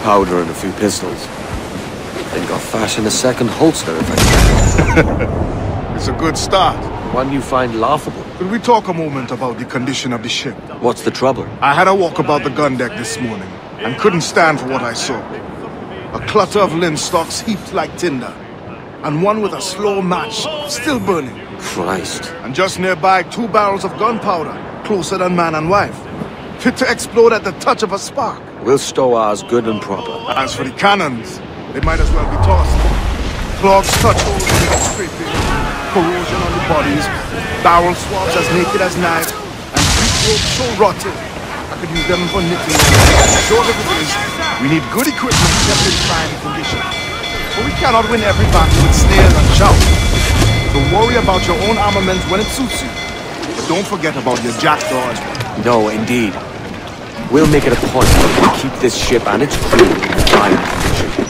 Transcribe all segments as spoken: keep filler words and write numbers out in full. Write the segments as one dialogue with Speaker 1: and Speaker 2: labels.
Speaker 1: powder and a few pistols. Think I'll fashion a second holster if I can.
Speaker 2: It's a good start.
Speaker 1: One you find laughable.
Speaker 2: Could we talk a moment about the condition of the ship?
Speaker 1: What's the trouble?
Speaker 2: I had a walk about the gun deck this morning, and couldn't stand for what I saw. A clutter of linstocks heaped like tinder, and one with a slow match still burning.
Speaker 1: Christ.
Speaker 2: And just nearby, two barrels of gunpowder, closer than man and wife, fit to explode at the touch of a spark.
Speaker 1: We'll stow ours good and proper.
Speaker 2: As for the cannons, they might as well be tossed. Clogs touch holes in the scraping, corrosion on the bodies, barrel swabs as naked as knives, and grease ropes so rotten, I could use them for knitting. Short of it is, we need good equipment kept in fine condition. But we cannot win every battle with snares and shouts. So worry about your own armament when it suits you. But don't forget about your jackdaws.
Speaker 1: No, indeed. We'll make it a point to keep this ship and its crew in fine condition.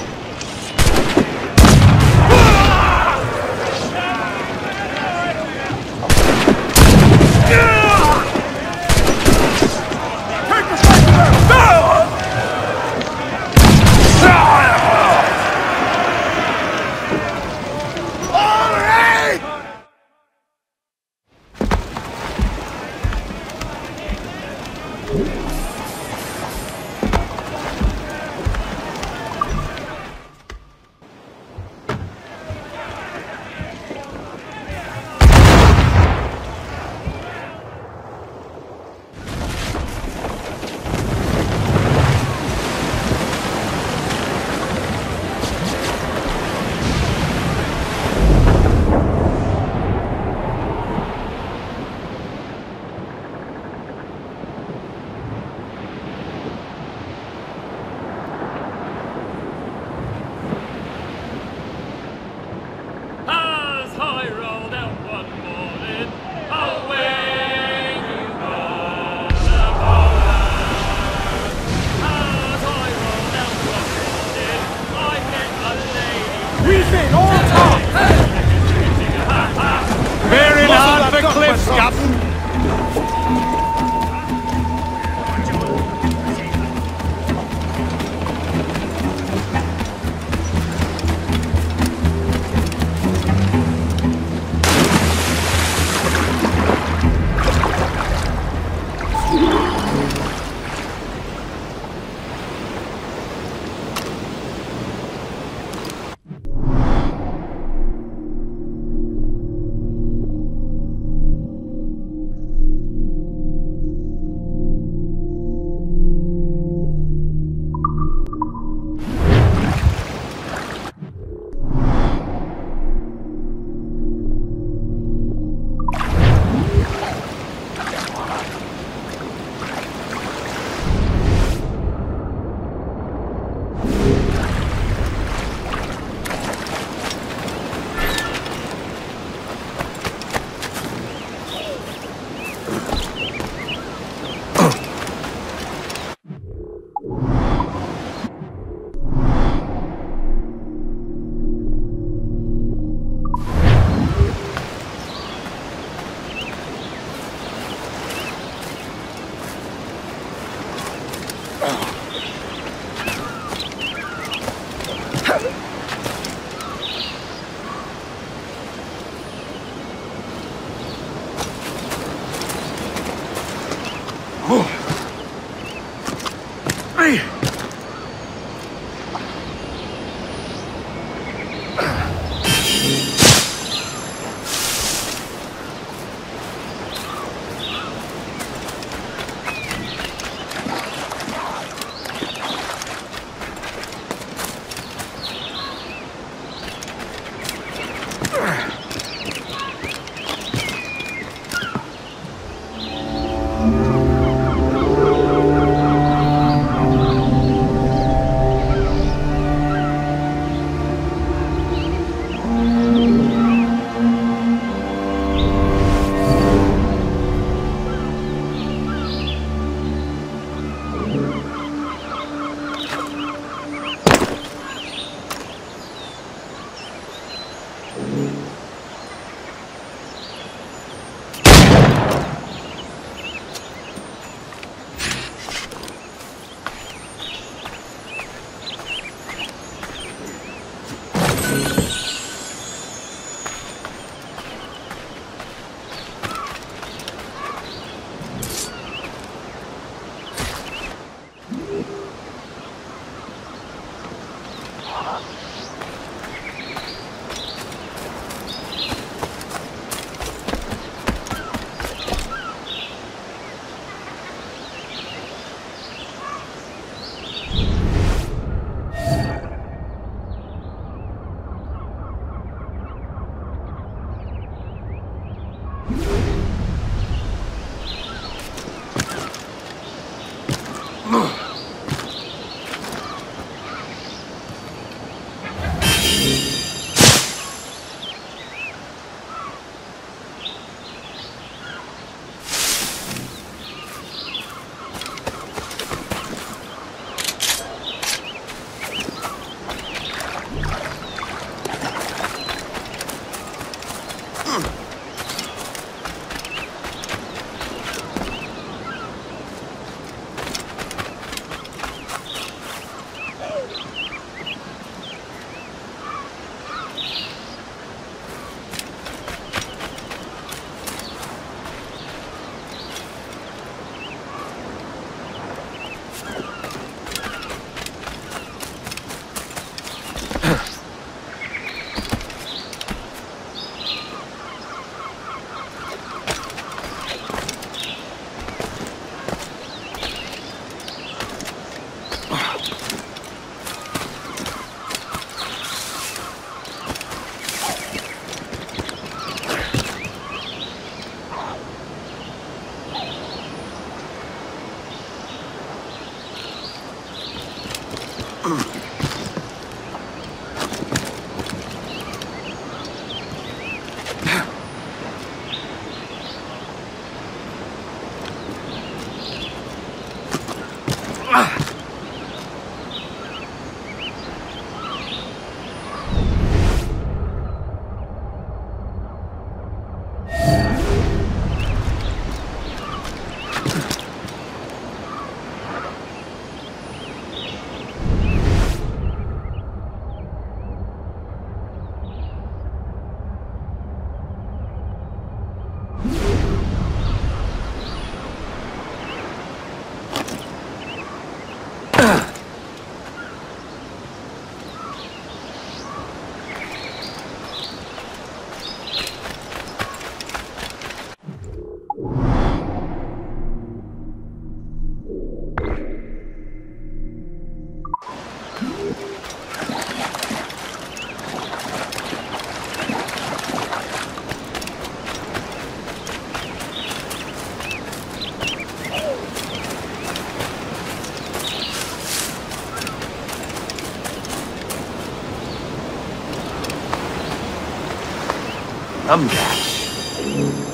Speaker 1: I'm back.